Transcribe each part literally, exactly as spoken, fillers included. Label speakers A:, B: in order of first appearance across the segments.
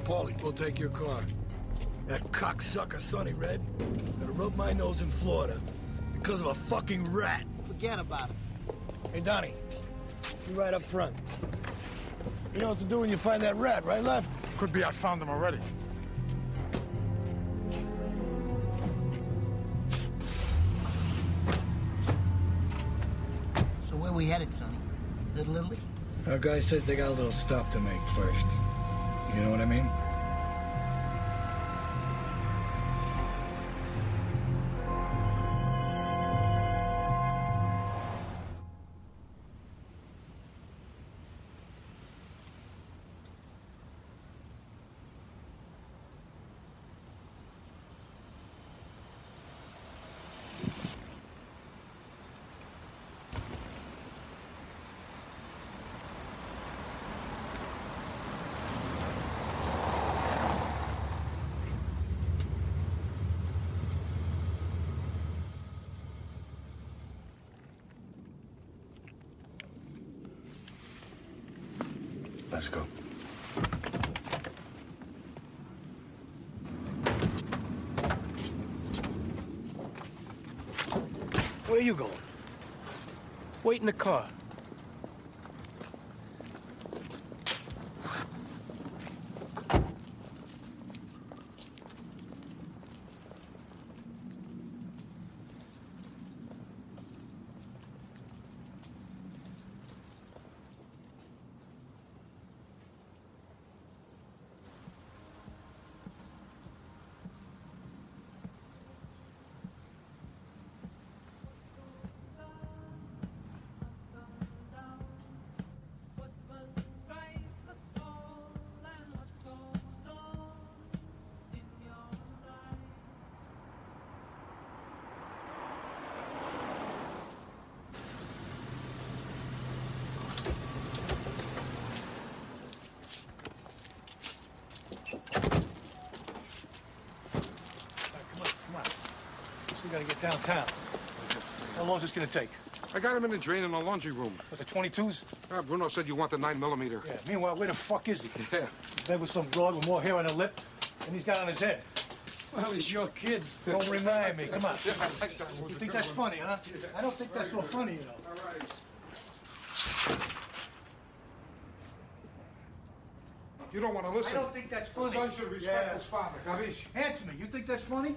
A: Paulie, we'll take your car. That cocksucker Sonny Red had to rub my nose in Florida because of a fucking rat.
B: Forget about it.
A: Hey, Donnie, you right up front. You know what to do when you find that rat, right, Left?
C: Could be I found him already.
B: So where we headed, son? Little Italy?
A: Our guy says they got a little stop to make first. You know what I mean? Let's go.
D: Where are you going? Wait in the car.
C: We gotta get downtown. How long is this gonna take?
E: I got him in the drain in the laundry room.
C: With the twenty-twos?
E: Uh, Bruno said you want the nine millimeter.
C: Yeah. Meanwhile, where the fuck is he?
E: Yeah.
C: There was some broad with more hair on her lip than he's got on his head.
D: Well, he's your kid.
C: Don't remind me. Come on.
E: Yeah, I like that.
C: You think that's funny, huh? I don't think that's so funny, you know.
E: All right. You don't want to listen.
C: I don't think that's funny.
E: The son should respect
C: Yeah.
E: his father. Gavish.
C: Answer me. You think that's funny?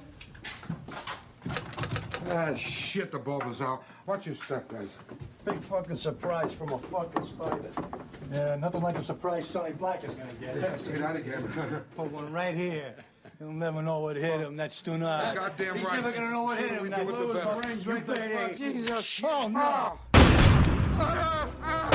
E: Ah, shit, the bulb is out. Watch your step, guys.
C: Big fucking surprise from a fucking spider. Yeah, nothing like a surprise Sonny Black is gonna get.
E: Yeah, say that again.
C: Put one right here. He'll never know what hit him. That's tonight.
E: Goddamn
C: He's
E: right.
C: never gonna know what hit
E: Sooner
C: him.
E: we
C: That
E: do it, the
C: Lewis
E: better.
C: orange right
E: You
C: there.
E: bet.
C: Jesus. Oh, no.
E: Ah. Ah, ah.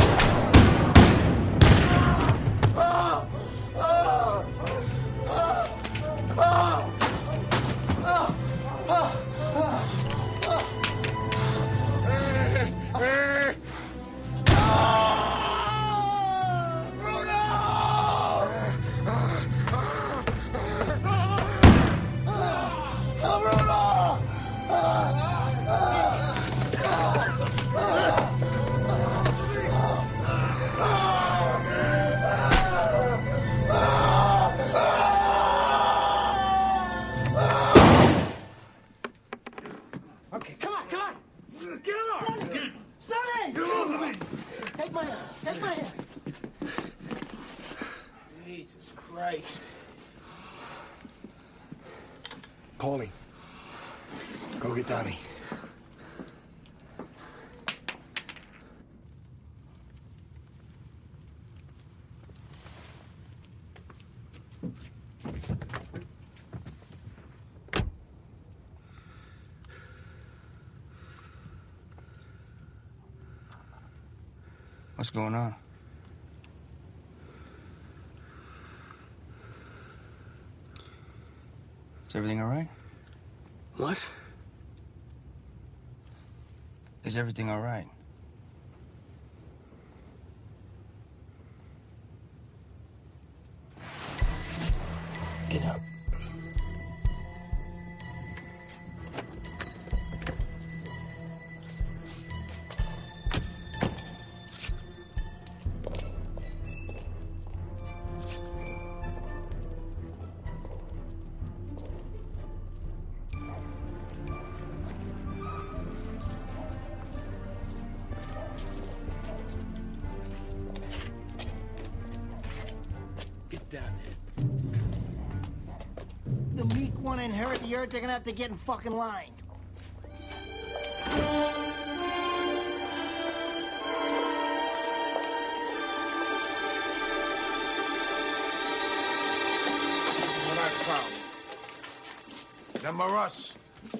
B: Okay, come on, come on! Get on! Get, Sonny!
A: Get off of me!
B: Take my hand, take my hand.
D: Jesus Christ.
A: Paulie, go get Donnie.
F: What's going on? Is everything all right?
D: What?
F: Is everything all right?
A: Get up.
D: fuck down there.
G: The meek want to inherit the earth, they're gonna have to get in fucking line.
E: What I found. Them are us.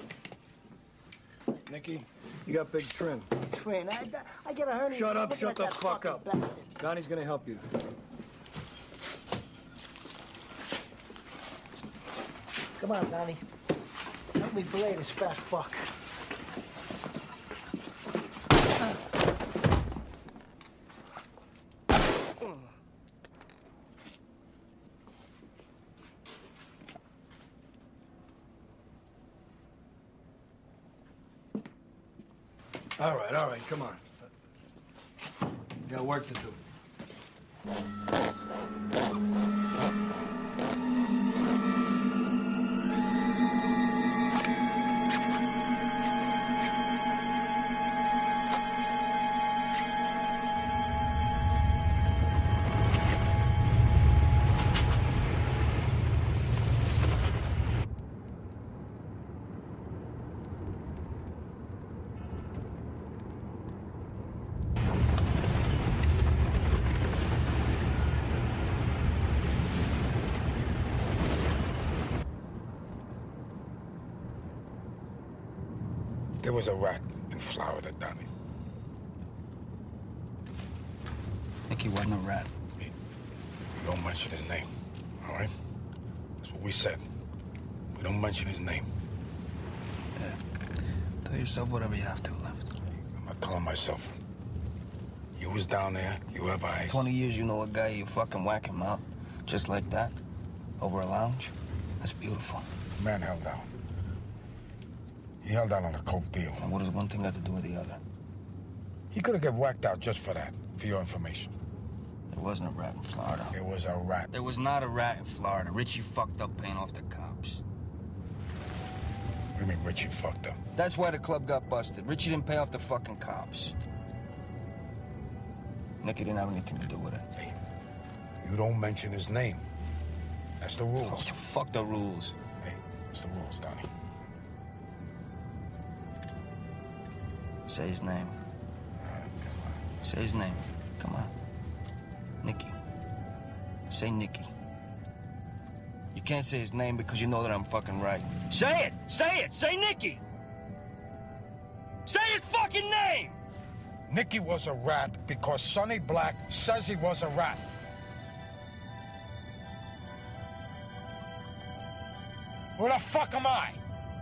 C: Nicky, you got big trim.
G: Twin, I, I get a hernia.
C: Shut up,
G: looking
C: shut
G: at
C: the
G: that
C: fuck
G: fucking
C: up.
G: bastard.
C: Donnie's gonna help you.
G: Come on, Donnie. Help me fillet this fat fuck.
C: All right, all right, come on. You got work to do.
E: There was a rat in Florida, Donnie.
F: Nicky wasn't a rat.
E: You don't mention his name, all right? That's what we said. We don't mention his name.
F: Yeah. Tell yourself whatever you have to left.
E: I'm not telling myself. You was down there, you have eyes.
F: Twenty years you know a guy, you fucking whack him out. Just like that. Over a lounge. That's beautiful.
E: The man held out. He held out on a coke deal.
F: And what does one thing got to do with the other?
E: He could have got whacked out just for that, for your information.
F: There wasn't a rat in Florida.
E: It was a rat.
F: There was not a rat in Florida. Richie fucked up paying off the cops.
E: What do you mean Richie fucked up?
F: That's why the club got busted. Richie didn't pay off the fucking cops. Nicky didn't have anything to do with it.
E: Hey, you don't mention his name. That's the rules.
F: Oh, fuck the rules.
E: Hey, that's the rules, Donnie.
F: Say his name. Say his name. Come on. Nicky. Say Nicky. You can't say his name because you know that I'm fucking right. Say it! Say it! Say Nicky! Say his fucking name!
E: Nicky was a rat because Sonny Black says he was a rat. Who the fuck am I?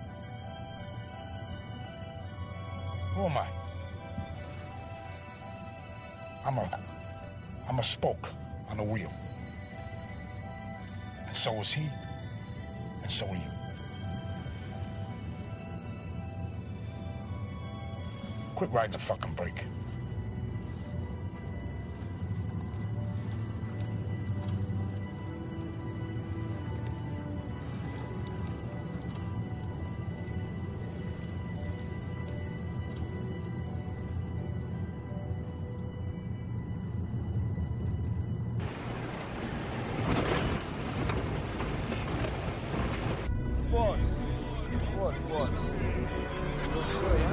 E: Who am I? I'm a... I'm a spoke on a wheel. And so is he, and so are you. Quit riding the fucking brake.
C: Boss. Boss, boss. Looks good,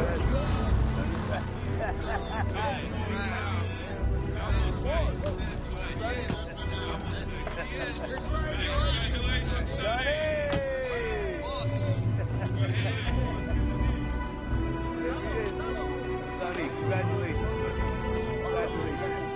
C: Sonny, congratulations. Congratulations.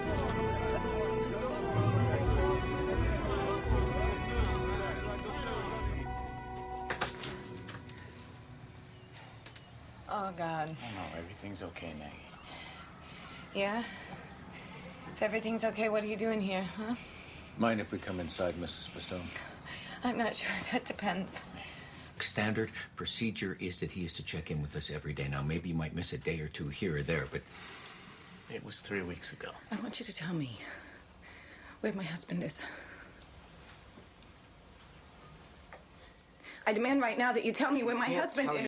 H: Oh, God.
I: Oh, no, everything's okay, Maggie.
H: Yeah? If everything's okay, what are you doing here, huh?
I: Mind if we come inside, Missus Pistone?
H: I'm not sure. That depends.
J: Standard procedure is that he is to check in with us every day. Now, maybe you might miss a day or two here or there, but...
I: It was three weeks ago.
H: I want you to tell me where my husband is. I demand right now that you tell me where my husband is.